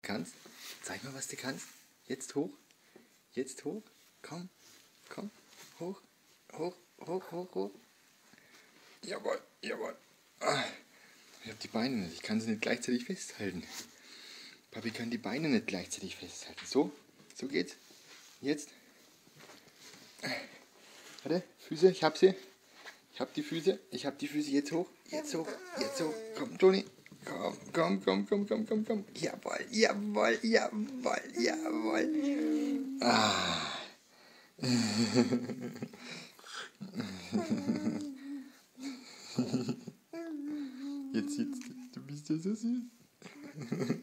Kannst? Zeig mal, was du kannst. Jetzt hoch. Jetzt hoch. Komm. Komm. Hoch. Hoch. Hoch. Hoch. Hoch. Jawohl. Jawohl. Ah. Ich habe die Beine nicht. Ich kann sie nicht gleichzeitig festhalten. Papi kann die Beine nicht gleichzeitig festhalten. So. So geht's. Jetzt. Warte. Füße. Ich hab sie. Ich hab die Füße. Ich hab die Füße. Jetzt hoch. Jetzt hoch. Jetzt hoch. Komm, Toni. Komm, komm, komm, komm, komm, komm, komm. Jawohl, jawohl, jawohl, jawohl. Ah. Jetzt sitzt du. Du bist ja so süß.